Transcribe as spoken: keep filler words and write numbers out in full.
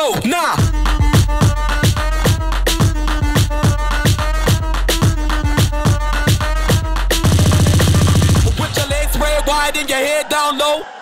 go. Nah. Put your legs spread wide and your head down low.